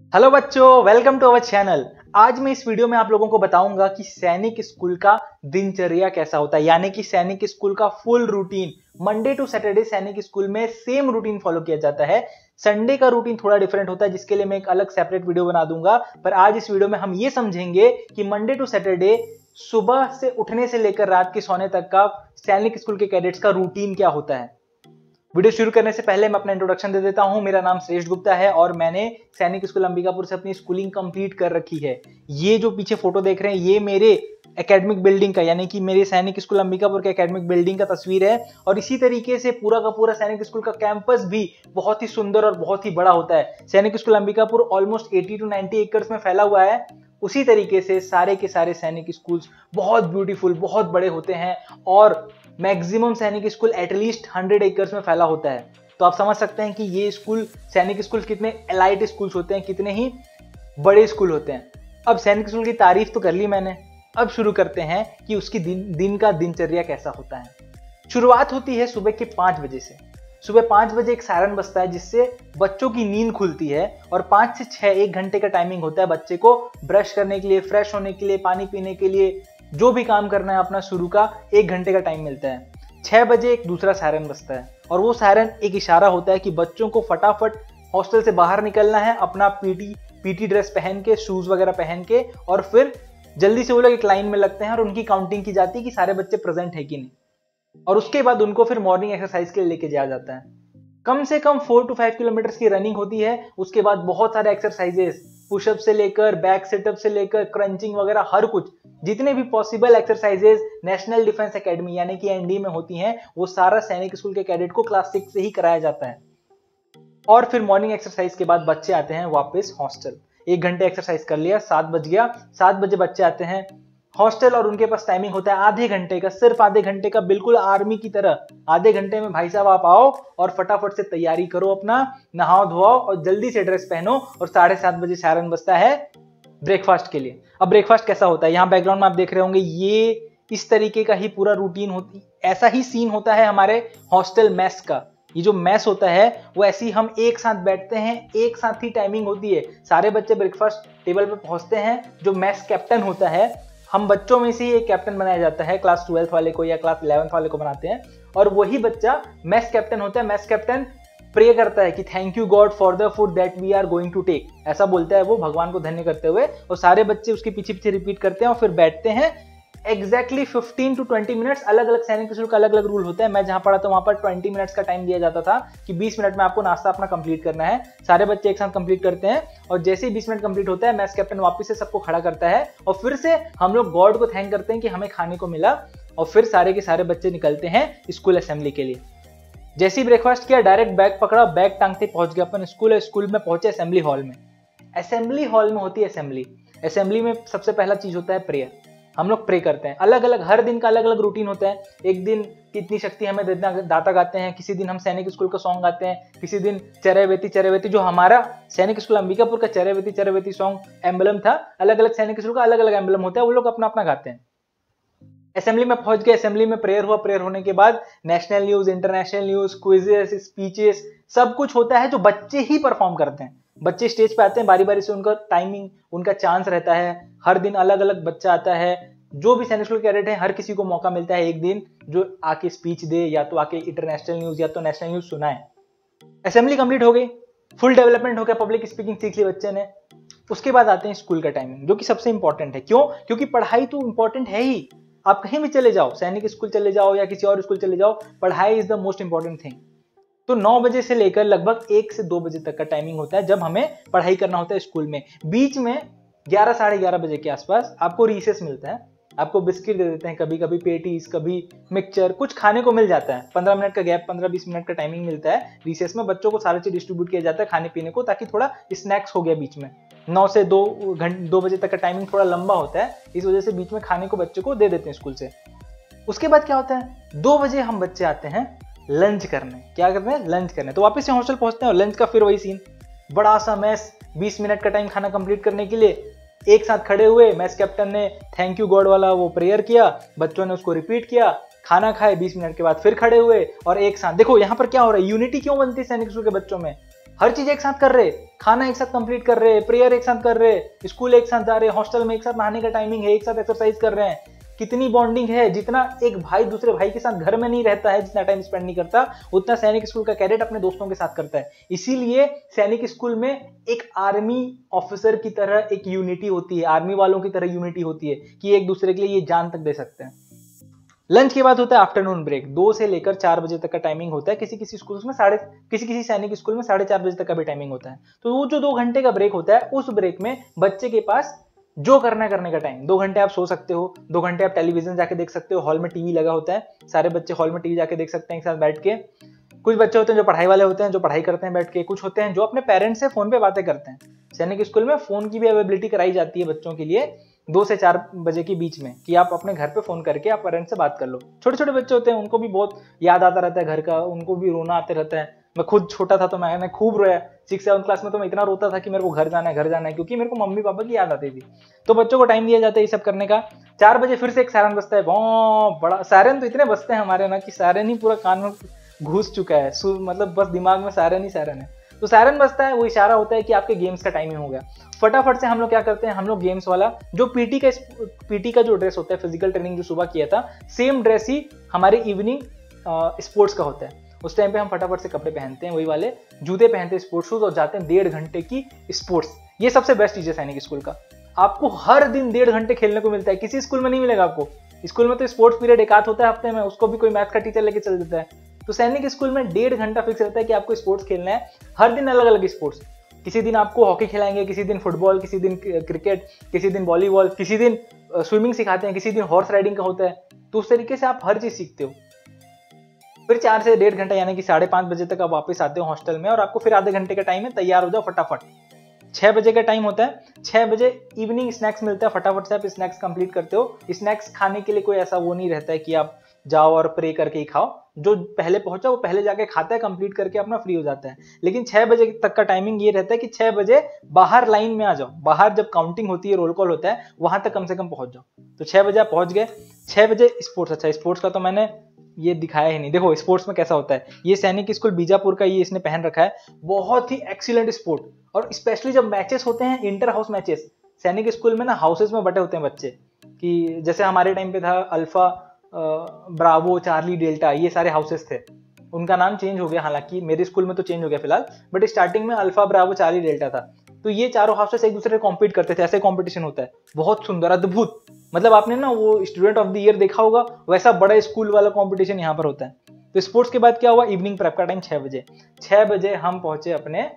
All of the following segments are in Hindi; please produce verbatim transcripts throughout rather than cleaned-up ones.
हेलो बच्चों, वेलकम टू अवर चैनल। आज मैं इस वीडियो में आप लोगों को बताऊंगा कि सैनिक स्कूल का दिनचर्या कैसा होता है, यानी कि सैनिक स्कूल का full routine. Monday to Saturday सैनिक स्कूल में सेम रूटीन फॉलो किया जाता है। संडे का रूटीन थोड़ा डिफरेंट होता है, जिसके लिए मैं एक अलग सेपरेट वीडियो बना दूंगा। पर आज इस वीडियो में हम ये समझेंगे कि मंडे टू सैटरडे सुबह से उठने से लेकर रात के सोने तक का सैनिक स्कूल के कैडेट्स का रूटीन क्या होता है। वीडियो शुरू करने से पहले मैं अपना इंट्रोडक्शन दे देता हूं। मेरा नाम श्रेष्ठ गुप्ता है और मैंने सैनिक स्कूल अंबिकापुर से अपनी स्कूलिंग कंप्लीट कर रखी है। ये जो पीछे फोटो देख रहे हैं ये मेरे एकेडमिक बिल्डिंग का, यानी कि मेरे सैनिक स्कूल अंबिकापुर के एकेडमिक बिल्डिंग का तस्वीर है। और इसी तरीके से पूरा का पूरा सैनिक स्कूल का कैंपस भी बहुत ही सुंदर और बहुत ही बड़ा होता है। सैनिक स्कूल अंबिकापुर ऑलमोस्ट अस्सी टू नब्बे एकर्स में फैला हुआ है। उसी तरीके से सारे के सारे सैनिक स्कूल्स बहुत ब्यूटीफुल, बहुत बड़े होते हैं और मैक्सिमम सैनिक स्कूल एटलीस्ट हंड्रेड एकर्स में फैला होता है। तो आप समझ सकते हैं कि ये स्कूल सैनिक स्कूल कितने एलाइट स्कूल्स होते हैं, कितने ही बड़े स्कूल होते हैं। अब सैनिक स्कूल की तारीफ तो कर ली मैंने, अब शुरू करते हैं कि उसकी दिन दिन का दिनचर्या कैसा होता है। शुरुआत होती है सुबह के पाँच बजे से। सुबह पाँच बजे एक सायरन बजता है जिससे बच्चों की नींद खुलती है और पाँच से छह एक घंटे का टाइमिंग होता है बच्चे को ब्रश करने के लिए, फ्रेश होने के लिए, पानी पीने के लिए, जो भी काम करना है अपना शुरू का एक घंटे का टाइम मिलता है। छह बजे एक दूसरा सायरन बजता है और वो सायरन एक इशारा होता है कि बच्चों को फटाफट हॉस्टल से बाहर निकलना है, अपना पीटी पीटी ड्रेस पहन के, शूज वगैरह पहन के, और फिर जल्दी से वो लोग एक लाइन में लगते हैं और उनकी काउंटिंग की जाती है कि सारे बच्चे प्रेजेंट है कि नहीं। और उसके बाद उनको फिर मॉर्निंग एक्सरसाइज के लिए लेके जाया जाता है। कम से कम फोर टू फाइव किलोमीटर की रनिंग होती है। उसके बाद बहुत सारे एक्सरसाइजेस, पुशअप से लेकर बैक सेटअप से लेकर क्रंचिंग वगैरह, हर कुछ जितने भी possible exercises national defence academy यानी कि एनडी में होती हैं, वो सारा सैनिक स्कूल के कैडेट को क्लास सिक्स से ही कराया जाता है। और फिर मॉर्निंग एक्सरसाइज के बाद बच्चे आते हैं वापस हॉस्टल। एक घंटे एक्सरसाइज कर लिया, सात बज गया, सात बजे बच्चे आते हैं हॉस्टल और उनके पास टाइमिंग होता है आधे घंटे का, सिर्फ आधे घंटे का, बिल्कुल आर्मी की तरह। आधे घंटे में भाई साहब आप आओ और फटाफट से तैयारी करो, अपना नहाओ धोआओ और जल्दी से ड्रेस पहनो और साढ़े सात बजे सायरन बजता है ब्रेकफास्ट के लिए। अब ब्रेकफास्ट कैसा होता है, यहाँ बैकग्राउंड में आप देख रहे होंगे, ये इस तरीके का ही पूरा रूटीन होती, ऐसा ही सीन होता है हमारे हॉस्टल मेस का। ये जो मैस होता है वो ऐसे ही हम एक साथ बैठते हैं, एक साथ ही टाइमिंग होती है, सारे बच्चे ब्रेकफास्ट टेबल पे पहुंचते हैं। जो मैस कैप्टन होता है, हम बच्चों में से ही एक कैप्टन बनाया जाता है, क्लास ट्वेल्थ वाले को या क्लास इलेवेंथ वाले को बनाते हैं, और वही बच्चा मैस कैप्टन होता है। मैस कैप्टन प्रे करता है कि thank you God for the food that we are going to take, ऐसा बोलता है वो भगवान को धन्य करते हुए, और सारे बच्चे उसके पीछे पीछे रिपीट करते हैं और फिर बैठते हैं exactly fifteen to twenty minutes. अलग अलग सैनिक स्कूल का अलग अलग रूल होता है। मैं जहां पढ़ा था वहां पर ट्वेंटी मिनट्स का टाइम दिया जाता था कि बीस मिनट में आपको नाश्ता अपना कंप्लीट करना है। सारे बच्चे एक साथ कंप्लीट करते हैं और जैसे ही बीस मिनट कंप्लीट होता है मैस कैप्टन वापस से सबको खड़ा करता है और फिर से हम लोग गॉड को थैंक करते हैं कि हमें खाने को मिला, और फिर सारे के सारे बच्चे निकलते हैं स्कूल असेंबली के लिए। जैसे ही ब्रेकफास्ट किया, डायरेक्ट बैग पकड़ा, बैग टांगते पहुंच गया अपन स्कूल। स्कूल में पहुंचे असेंबली हॉल में। असेंबली हॉल में होती है असेंबली। असेंबली में सबसे पहला चीज होता है प्रेयर। हम लोग प्रे करते हैं। अलग अलग हर दिन का अलग अलग रूटीन होता है। एक दिन कितनी शक्ति हमें देना दाता गाते हैं, किसी दिन हम सैनिक स्कूल का सॉन्ग गाते हैं, किसी दिन चरैवेती चरैवेती, जो हमारा सैनिक स्कूल अंबिकापुर का चरैवेती चरैवेती सॉन्ग एम्बलम था। अलग अलग सैनिक स्कूल का अलग अलग एम्बलम होता है, वो लोग अपना अपना गाते हैं। असेंबली में पहुंच गए, असेंबली में प्रेयर हुआ। प्रेयर होने के बाद national news, international news, quizzes, speeches, सब कुछ होता है जो बच्चे ही परफॉर्म करते हैं। बच्चे स्टेज पे आते हैं, बारी बारी से उनका टाइमिंग, उनका चांस रहता है। हर दिन अलग अलग बच्चा आता है। जो भी सैनिक स्कूल कैडेट है, हर किसी को मौका मिलता है एक दिन जो आके स्पीच दे, या तो आके इंटरनेशनल न्यूज या तो नेशनल न्यूज सुनाए। असेंबली कंप्लीट हो गई, फुल डेवलपमेंट हो गया, पब्लिक स्पीकिंग सीख ली बच्चे ने। उसके बाद आते हैं स्कूल का टाइमिंग, जो कि सबसे इंपॉर्टेंट है। क्यों? क्योंकि पढ़ाई तो इंपॉर्टेंट है ही। आप कहीं भी चले जाओ, सैनिक स्कूल चले जाओ या किसी और स्कूल चले जाओ, पढ़ाई is the most important thing. तो नौ बजे से लेकर लगभग एक से दो बजे तक का टाइमिंग होता है जब हमें पढ़ाई करना होता है स्कूल में। बीच में ग्यारह साढ़े ग्यारह बजे के आसपास आपको रिसेस मिलता है। आपको बिस्किट दे देते हैं, कभी कभी पेटीज, कभी मिक्सचर, कुछ खाने को मिल जाता है। पंद्रह मिनट का गैप, पंद्रह बीस मिनट का टाइमिंग मिलता है रिसेस में। बच्चों को सारे चीज डिस्ट्रीब्यूट किया जाता है खाने पीने को, ताकि थोड़ा स्नैक्स हो गया बीच में। नौ से दो घंटे दो बजे तक का टाइमिंग थोड़ा लंबा होता है, इस वजह से बीच में खाने को बच्चे को दे देते हैं स्कूल से। उसके बाद क्या होता है, दो बजे हम बच्चे आते हैं लंच करने। क्या करते हैं? लंच करने। तो वापस से हॉस्टल पहुंचते हैं और लंच का फिर वही सीन, बड़ा सा मैस, बीस मिनट का टाइम खाना कंप्लीट करने के लिए। एक साथ खड़े हुए, मैस कैप्टन ने थैंक यू गॉड वाला वो प्रेयर किया, बच्चों ने उसको रिपीट किया, खाना खाए, बीस मिनट के बाद फिर खड़े हुए और एक साथ। देखो यहाँ पर क्या हो रहा है, यूनिटी क्यों बनती है सैनिक स्कूल के बच्चों में? हर चीज एक साथ कर रहे, खाना एक साथ कंप्लीट कर रहे, प्रेयर एक साथ कर रहे, स्कूल एक साथ जा रहे, हॉस्टल में एक साथ नहाने का टाइमिंग है, एक साथ एक्सरसाइज कर रहे हैं। कितनी बॉन्डिंग है, जितना एक भाई दूसरे भाई के साथ घर में नहीं रहता है, जितना टाइम स्पेंड नहीं करता, उतना सैनिक स्कूल का कैडेट अपने दोस्तों के साथ करता है। इसीलिए सैनिक स्कूल में एक आर्मी ऑफिसर की तरह एक यूनिटी होती है, आर्मी वालों की तरह यूनिटी होती है कि एक दूसरे के लिए ये जान तक दे सकते हैं। लंच के बाद होता है आफ्टरनून ब्रेक, दो से लेकर चार बजे तक का टाइमिंग होता है। किसी किसी स्कूल में साढ़े किसी किसी सैनिक स्कूल में साढ़े चार बजे तक का भी टाइमिंग होता है। तो वो जो दो घंटे का ब्रेक होता है, उस ब्रेक में बच्चे के पास जो करना है करने का टाइम, दो घंटे आप सो सकते हो, दो घंटे आप टेलीविजन जाके देख सकते हो, हॉल में टीवी लगा होता है, सारे बच्चे हॉल में टीवी जाके देख सकते हैं एक साथ बैठ के। कुछ बच्चे होते हैं जो पढ़ाई वाले होते हैं, जो पढ़ाई करते हैं बैठ के, कुछ होते हैं जो अपने पेरेंट्स से फोन पे बातें करते हैं। सैनिक स्कूल में फोन की भी अवेलेबिलिटी कराई जाती है बच्चों के लिए दो से चार बजे के बीच में, कि आप अपने घर पे फोन करके आप पेरेंट्स से बात कर लो। छोटे छोटे बच्चे होते हैं, उनको भी बहुत याद आता रहता है घर का, उनको भी रोना आते रहता है। मैं खुद छोटा था तो मैंने खूब रोया, सिक्स सेवन क्लास में तो मैं इतना रोता था कि मेरे को घर जाना है घर जाना है, क्योंकि मेरे को मम्मी पापा की याद आती थी। तो बच्चों को टाइम दिया जाता है ये सब करने का। चार बजे फिर से एक सायरन बजता है, बहुत बड़ा सायरन, तो इतने बजते हैं हमारे ना कि सायरन ही पूरा कान में घुस चुका है, मतलब बस दिमाग में सायरन ही सायरन है। तो सायरन बजता है, वो इशारा होता है कि आपके गेम्स का टाइमिंग हो गया। फटाफट से हम लोग क्या करते हैं, हम लोग गेम्स वाला जो पीटी का पीटी का जो ड्रेस होता है, फिजिकल ट्रेनिंग जो सुबह किया था, सेम ड्रेस ही हमारे इवनिंग स्पोर्ट्स का होता है। उस टाइम पे हम फटाफट से कपड़े पहनते हैं, वही वाले जूते पहनते हैं, स्पोर्ट्स शूज, और जाते हैं डेढ़ घंटे की स्पोर्ट्स। ये सबसे बेस्ट चीज है सैनिक स्कूल का, आपको हर दिन डेढ़ घंटे खेलने को मिलता है, किसी स्कूल में नहीं मिलेगा आपको। स्कूल में तो स्पोर्ट्स पीरियड एक आध होता है हफ्ते में, उसको भी कोई मैथ का टीचर लेके चल देता है। तो सैनिक स्कूल में डेढ़ घंटा फिक्स रहता है कि आपको स्पोर्ट्स खेलना है, हर दिन अलग अलग स्पोर्ट्स। किसी दिन आपको हॉकी खिलाएंगे, किसी दिन फुटबॉल, किसी दिन क्रिकेट, किसी दिन वॉलीबॉल, किसी दिन स्विमिंग सिखाते हैं, किसी दिन हॉर्स राइडिंग का होता है। तो उस तरीके से आप हर चीज सीखते हो। फिर चार से डेढ़ घंटा यानी कि साढ़े पांच बजे तक आप वापस आते हो हॉस्टल में, और आपको फिर आधे घंटे का टाइम है, तैयार हो जाओ फटाफट। छह बजे का टाइम होता है, छह बजे इवनिंग स्नैक्स मिलता है, फटाफट से आप स्नैक्स कंप्लीट करते हो। स्नैक्स खाने के लिए कोई ऐसा वो नहीं रहता है कि आप जाओ और प्रे करके ही खाओ, जो पहले पहुंचा वो पहले जाके खाता है, कंप्लीट करके अपना फ्री हो जाता है। लेकिन छह बजे तक का टाइमिंग ये रहता है कि छह बजे बाहर लाइन में आ जाओ, बाहर जब काउंटिंग होती है, रोल कॉल होता है, वहां तक कम से कम पहुंच जाओ। तो छह बजे आप पहुंच गए। छह बजे स्पोर्ट्स, अच्छा स्पोर्ट्स का तो मैंने ये दिखाया ही नहीं। देखो स्पोर्ट्स में कैसा होता है, ये सैनिक स्कूल बीजापुर का ये इसने पहन रखा है, बहुत ही एक्सीलेंट स्पोर्ट। और स्पेशली जब मैचेस होते हैं, inter house matches, Sainik school में ना हाउसेस में बटे होते हैं बच्चे, कि जैसे हमारे टाइम पे था अल्फा, ब्रावो, चार्ली, डेल्टा, ये सारे हाउसेस थे। उनका नाम चेंज हो गया, हालांकि मेरे स्कूल में तो चेंज हो गया फिलहाल, बट स्टार्टिंग में अल्फा, ब्रावो, चार्ली, डेल्टा था। तो ये चारों हाउसेस एक दूसरे से कॉम्पीट करते थे, ऐसे कॉम्पिटिशन होता है, बहुत सुंदर, अद्भुत। मतलब आपने ना वो स्टूडेंट ऑफ द ईयर देखा होगा, वैसा बड़ा स्कूल वाला कंपटीशन यहाँ पर होता है। तो स्पोर्ट्स के बाद क्या हुआ, इवनिंग प्रेप का टाइम छह बजे। छह बजे हम पहुंचे अपने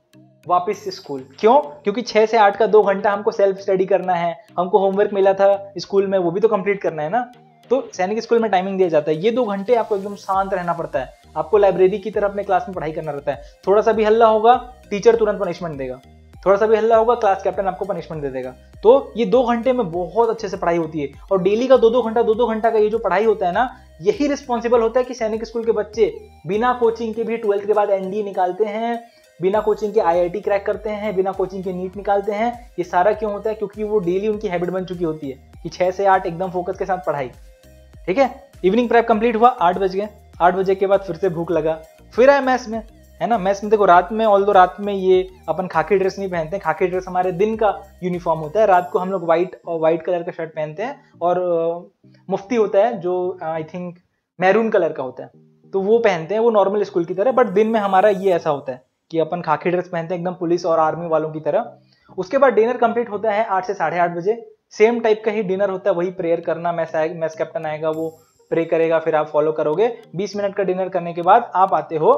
वापस स्कूल। क्यों? क्योंकि छह से आठ का दो घंटा हमको सेल्फ स्टडी करना है, हमको होमवर्क मिला था स्कूल में, वो भी तो कंप्लीट करना है ना। तो सैनिक स्कूल में टाइमिंग दिया जाता है, ये दो घंटे आपको एकदम शांत रहना पड़ता है, आपको लाइब्रेरी की तरह अपने क्लास में पढ़ाई करना रहता है। थोड़ा सा भी हल्ला होगा, टीचर तुरंत पनिशमेंट देगा, थोड़ा सा भी हल्ला होगा, क्लास कैप्टन आपको पनिशमेंट दे देगा। तो ये दो घंटे में बहुत अच्छे से पढ़ाई होती है, और डेली का दो दो घंटा दो दो घंटा का ये जो पढ़ाई होता है ना, यही रिस्पॉन्सिबल होता है कि सैनिक स्कूल के बच्चे बिना कोचिंग के भी ट्वेल्थ के बाद एनडीए निकालते हैं, बिना कोचिंग के आईआईटी क्रैक करते हैं, बिना कोचिंग के नीट निकालते हैं। ये सारा क्यों होता है? क्योंकि वो डेली उनकी हैबिट बन चुकी होती है कि छह से आठ एकदम फोकस के साथ पढ़ाई। ठीक है, इवनिंग प्रेप कंप्लीट हुआ, आठ बज गए। आठ बजे के बाद फिर से भूख लगा, फिर आए मैस में, है ना। मैस में देखो रात में, ऑल दो रात में ये अपन खाकी ड्रेस नहीं पहनते हैं, खाकी ड्रेस हमारे दिन का यूनिफॉर्म होता है। रात को हम लोग व्हाइट और व्हाइट कलर का शर्ट पहनते हैं, और मुफ्ती होता है जो आई थिंक मैरून कलर का होता है, तो वो पहनते हैं, वो नॉर्मल स्कूल की तरह। बट दिन में हमारा ये ऐसा होता है कि अपन खाकी ड्रेस पहनते हैं एकदम पुलिस और आर्मी वालों की तरह। उसके बाद डिनर कंप्लीट होता है आठ से साढ़े आठ बजे, सेम टाइप का ही डिनर होता है, वही प्रेयर करना, मैस आएगा, मैस कैप्टन आएगा, वो प्रे करेगा, फिर आप फॉलो करोगे। बीस मिनट का डिनर करने के बाद आप आते हो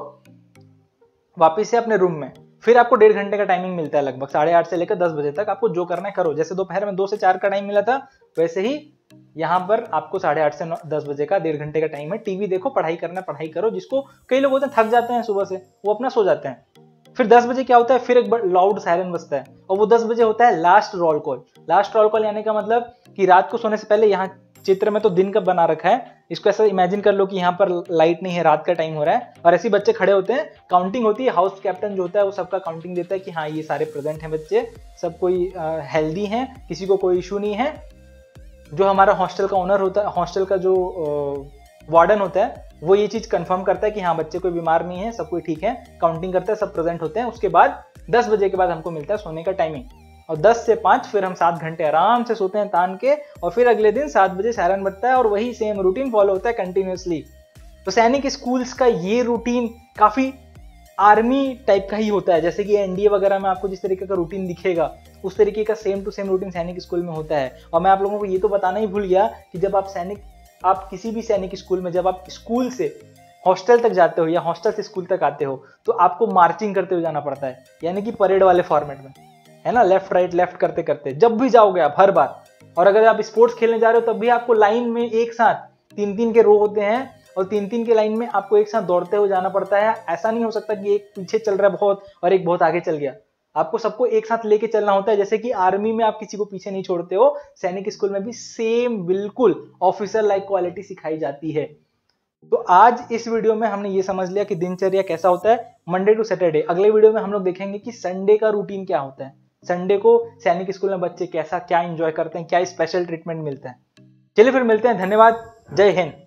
वापिस से अपने रूम में। फिर आपको डेढ़ घंटे का टाइमिंग मिलता है, लगभग साढ़े आठ से लेकर दस बजे तक आपको जो करना है करो। जैसे दोपहर में दो से चार का टाइम मिला था, वैसे ही यहाँ पर आपको साढ़े आठ से दस बजे का डेढ़ घंटे का टाइम है। टीवी देखो, पढ़ाई करना पढ़ाई करो। जिसको कई लोग होते हैं थक जाते हैं सुबह से, वो अपना सो जाते हैं। फिर दस बजे क्या होता है, फिर एक लाउड सायरन बजता है, और वो दस बजे होता है last roll call. Last roll call यानी का मतलब कि रात को सोने से पहले, यहाँ चित्र में तो दिन का बना रखा है, इसको ऐसा इमेजिन कर लो कि यहाँ पर लाइट नहीं है, रात का टाइम हो रहा है, और ऐसे बच्चे खड़े होते हैं, काउंटिंग होती है। हाउस कैप्टन जो होता है वो सबका काउंटिंग देता है कि हाँ ये सारे प्रेजेंट हैं बच्चे, सब कोई हेल्दी हैं, किसी को कोई इशू नहीं है। जो हमारा हॉस्टल का ओनर होता है, हॉस्टल का जो वार्डन होता है वो ये चीज कंफर्म करता है कि हाँ बच्चे कोई बीमार नहीं है, सब कोई ठीक है, काउंटिंग करता है, सब प्रेजेंट होते हैं। उसके बाद दस बजे के बाद हमको मिलता है सोने का टाइमिंग, और दस से पाँच फिर हम सात घंटे आराम से सोते हैं तान के, और फिर अगले दिन सात बजे सायरन बजता है और वही सेम रूटीन फॉलो होता है कंटिन्यूसली। तो सैनिक स्कूल्स का ये रूटीन काफी आर्मी टाइप का ही होता है, जैसे कि एनडीए वगैरह में आपको जिस तरीके का रूटीन दिखेगा उस तरीके का same to same routine Sainik school में होता है। और मैं आप लोगों को ये तो बताना ही भूल गया कि जब आप सैनिक आप किसी भी सैनिक स्कूल में जब आप स्कूल से हॉस्टल तक जाते हो या हॉस्टल से स्कूल तक आते हो तो आपको मार्चिंग करते हुए जाना पड़ता है, यानी कि परेड वाले फॉर्मेट में, है ना, लेफ्ट राइट लेफ्ट करते करते जब भी जाओगे आप हर बार। और अगर आप स्पोर्ट्स खेलने जा रहे हो तब भी आपको लाइन में एक साथ तीन तीन के रो होते हैं और तीन तीन के लाइन में आपको एक साथ दौड़ते हुए जाना पड़ता है। ऐसा नहीं हो सकता कि एक पीछे चल रहा है बहुत और एक बहुत आगे चल गया, आपको सबको एक साथ लेके चलना होता है। जैसे कि आर्मी में आप किसी को पीछे नहीं छोड़ते हो, सैनिक स्कूल में भी सेम बिल्कुल ऑफिसर लाइक क्वालिटी सिखाई जाती है। तो आज इस वीडियो में हमने ये समझ लिया कि दिनचर्या कैसा होता है मंडे टू सैटरडे। अगले वीडियो में हम लोग देखेंगे कि संडे का रूटीन क्या होता है, संडे को सैनिक स्कूल में बच्चे कैसा क्या एंजॉय करते हैं, क्या स्पेशल ट्रीटमेंट मिलता है। चलिए फिर मिलते हैं, धन्यवाद, जय हिंद।